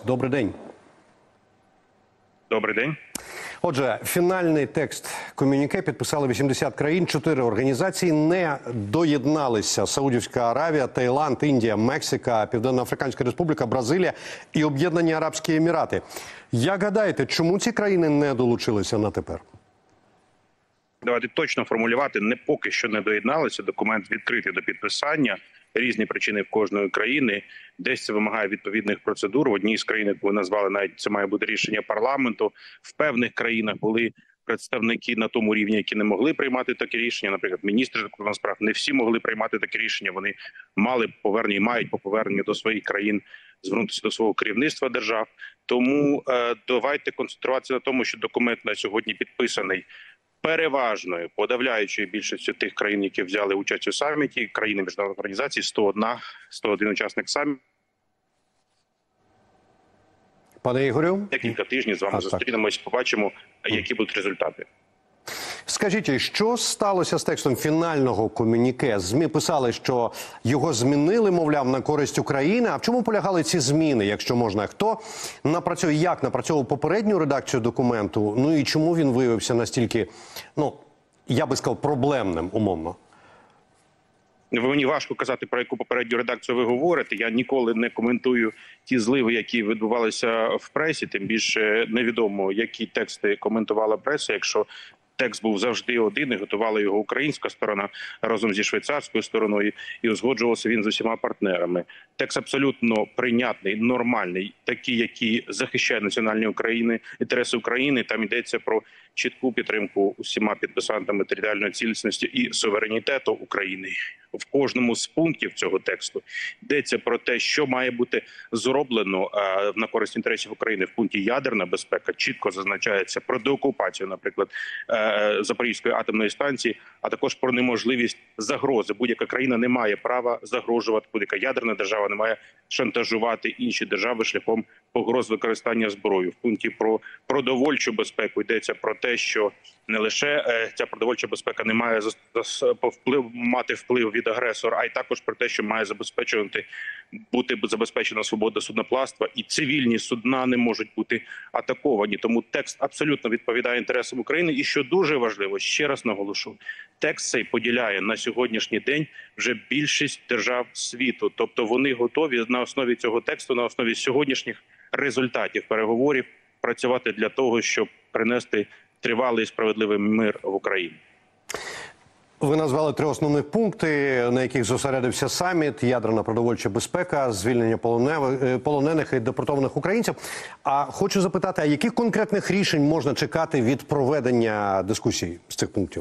Добрий день. Добрий день. Отже, фінальний текст комюніке підписали 80 країн, 4 організації не доєдналися: Саудівська Аравія, Таїланд, Індія, Мексика, Південно-Африканська Республіка, Бразилія і Об'єднані Арабські Емірати. Як гадаєте, чому ці країни не долучилися на тепер? Давайте точно формулювати, не поки що не доєдналися, документ відкритий до підписання, різні причини в кожної країни, десь це вимагає відповідних процедур, в одній з країн, яку ви назвали, навіть це має бути рішення парламенту, в певних країнах були представники на тому рівні, які не могли приймати такі рішення, наприклад, міністри закордонних справ, не всі могли приймати такі рішення, вони мали повернення і мають по поверненню до своїх країн звернутися до свого керівництва держав. Тому давайте концентруватися на тому, що документ на сьогодні підписаний переважною, подавляючою більшістю тих країн, які взяли участь у саміті, країни міжнародних організацій, 101 учасник саміту. Пане Ігорю? Декілька тижнів з вами зустрінемось, побачимо, які будуть результати. Скажіть, що сталося з текстом фінального комюніке? ЗМІ писали, що його змінили, мовляв, на користь України. А в чому полягали ці зміни, якщо можна? Хто напрацьовує, як напрацьовував попередню редакцію документу? Ну і чому він виявився настільки, я би сказав, проблемним, умовно? Мені важко казати, про яку попередню редакцію ви говорите. Я ніколи не коментую ті зливи, які відбувалися в пресі. Тим більше невідомо, які тексти коментувала преса, якщо текст був завжди один, і готувала його українська сторона разом зі швейцарською стороною, і узгоджувався він з усіма партнерами. Текст абсолютно прийнятний, нормальний, такий, який захищає національні інтереси України. Там йдеться про чітку підтримку усіма підписантами територіальної цілісності і суверенітету України. В кожному з пунктів цього тексту йдеться про те, що має бути зроблено на користь інтересів України. В пункті ядерна безпека чітко зазначається про деокупацію, наприклад, Запорізької атомної станції, а також про неможливість загрози. Будь-яка країна не має права загрожувати, будь-яка ядерна держава не має шантажувати інші держави шляхом погроз використання зброї. В пункті про продовольчу безпеку йдеться про те, що не лише ця продовольча безпека не має мати вплив від агресора, а й також про те, що має бути забезпечена свобода судноплавства, і цивільні судна не можуть бути атаковані. Тому текст абсолютно відповідає інтересам України. І що дуже важливо, ще раз наголошу, текст цей поділяє на сьогоднішній день вже більшість держав світу. Тобто вони готові на основі цього тексту, на основі сьогоднішніх результатів переговорів працювати для того, щоб принести тривалий і справедливий мир в Україні. Ви назвали 3 основних пункти, на яких зосередився саміт: ядерна продовольча безпека, звільнення полонених і депортованих українців. А хочу запитати, а яких конкретних рішень можна чекати від проведення дискусій з цих пунктів?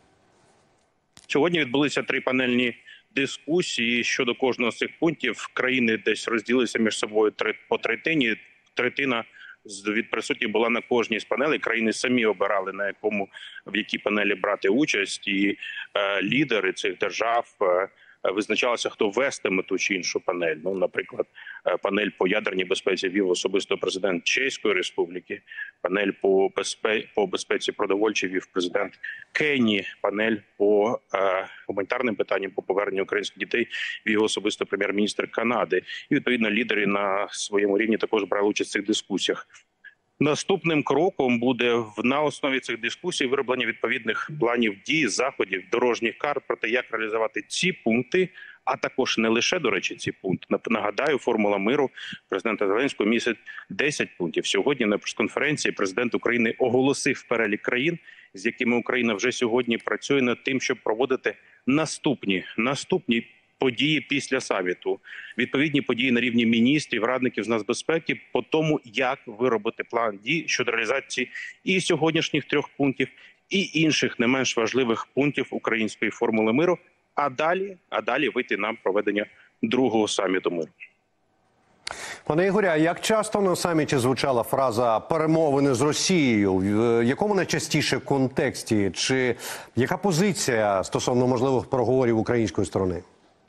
Сьогодні відбулися 3 панельні дискусії щодо кожного з цих пунктів. Країни десь розділилися між собою по третині. Третина від присутніх була на кожній з панелей. Країни самі обирали, в якій панелі брати участь, і лідери цих держав визначалося, хто вестиме ту чи іншу панель. Наприклад, панель по ядерній безпеці вів особисто президент Чеської Республіки, панель по безпеці продовольчій вів президент Кенії, панель по гуманітарним питанням, по поверненню українських дітей вів особисто прем'єр-міністр Канади. І, відповідно, лідери на своєму рівні також брали участь в цих дискусіях. Наступним кроком буде на основі цих дискусій вироблення відповідних планів дій, заходів, дорожніх карт про те, як реалізувати ці пункти, а також не лише, до речі, ці пункти. Нагадаю, формула миру президента Зеленського містить 10 пунктів. Сьогодні на прес-конференції президент України оголосив перелік країн, з якими Україна вже сьогодні працює над тим, щоб проводити наступні події після саміту, відповідні події на рівні міністрів, радників з нацбезпеки по тому, як виробити план дій щодо реалізації і сьогоднішніх 3 пунктів, і інших не менш важливих пунктів української формули миру, а далі вийти на проведення 2-го саміту миру. Пане Ігорі, а як часто на саміті звучала фраза «перемовини з Росією»? В якому найчастіше контексті? Чи яка позиція стосовно можливих переговорів української сторони?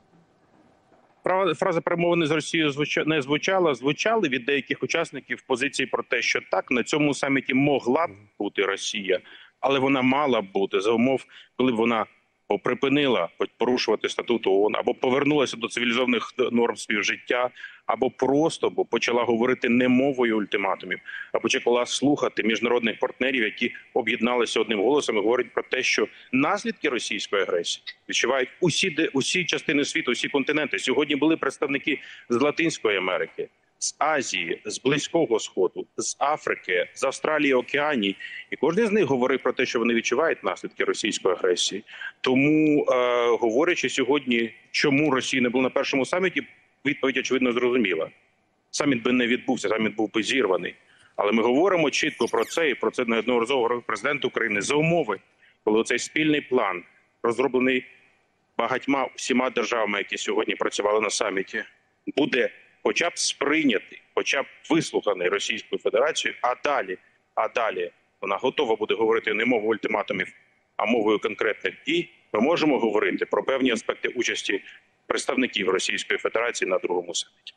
Фраза «перемовини з Росією» не звучала. Звучали від деяких учасників позиції про те, що так, на цьому саміті могла б бути Росія, але вона мала б бути за умов, коли б вона або припинила порушувати статут ООН, або повернулася до цивілізованих норм співжиття, або просто почала говорити не мовою ультиматумів, а почала слухати міжнародних партнерів, які об'єдналися одним голосом і говорять про те, що наслідки російської агресії відчувають усі частини світу, усі континенти. Сьогодні були представники з Латинської Америки, з Азії, з Близького Сходу, з Африки, з Австралії, Океанії. І кожен з них говорив про те, що вони відчувають наслідки російської агресії. Тому, говорячи сьогодні, чому Росії не було на першому саміті, відповідь, очевидно, зрозуміла. Саміт би не відбувся, саміт був би зірваний. Але ми говоримо чітко про це, і про це неодноразово говорив президент України, за умови, коли цей спільний план, розроблений всіма державами, які сьогодні працювали на саміті, буде хоча б сприйнятий, хоча б вислуханий Російською Федерацією, а далі вона готова буде говорити не мовою ультиматумів, а мовою конкретних дій, ми можемо говорити про певні аспекти участі представників Російської Федерації на другому саміті.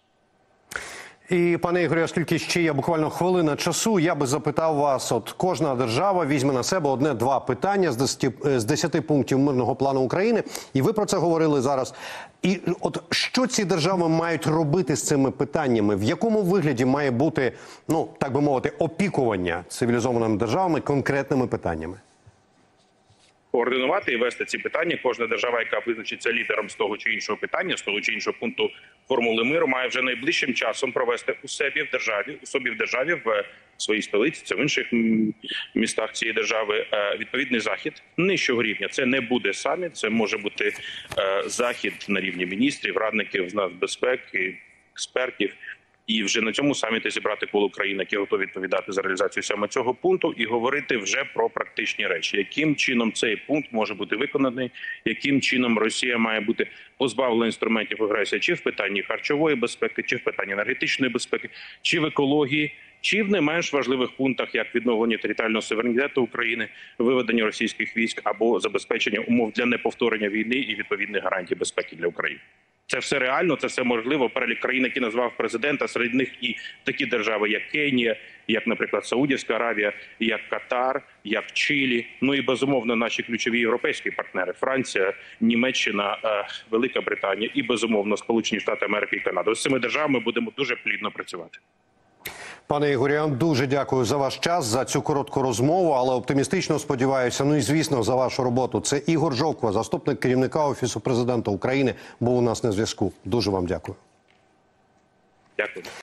І, пане Ігорю, оскільки ще є буквально хвилина часу, я би запитав вас, от кожна держава візьме на себе одне-два питання з 10 пунктів мирного плану України, і ви про це говорили зараз. І от що ці держави мають робити з цими питаннями? В якому вигляді має бути, ну, так би мовити, опікування цивілізованими державами конкретними питаннями? Координувати і вести ці питання. Кожна держава, яка визначиться лідером з того чи іншого питання, з того чи іншого пункту формули миру, має вже найближчим часом провести у собі в державі, в своїй столиці, це в інших містах цієї держави, відповідний захід нижчого рівня. Це не буде саміт, це може бути захід на рівні міністрів, радників з нацбезпеки, експертів. І вже на цьому саміті зібрати коло країн, які готові відповідати за реалізацію саме цього пункту, і говорити вже про практичні речі. Яким чином цей пункт може бути виконаний, яким чином Росія має бути позбавлена інструментів агресії, чи в питанні харчової безпеки, чи в питанні енергетичної безпеки, чи в екології, чи в не менш важливих пунктах, як відновлення територіального суверенітету України, виведення російських військ або забезпечення умов для неповторення війни і відповідних гарантій безпеки для України. Це все реально, це все можливо. Перелік країн, які назвав президента, серед них і такі держави, як Кенія, як, наприклад, Саудівська Аравія, як Катар, як Чилі. Ну і, безумовно, наші ключові європейські партнери – Франція, Німеччина, Велика Британія і, безумовно, Сполучені Штати Америки і Канада. З цими державами будемо дуже плідно працювати. Пане Ігорю, я вам дуже дякую за ваш час, за цю коротку розмову, але оптимістично сподіваюся, ну і звісно, за вашу роботу. Це Ігор Жовква, заступник керівника Офісу Президента України, був у нас на зв'язку. Дуже вам дякую. Дякую.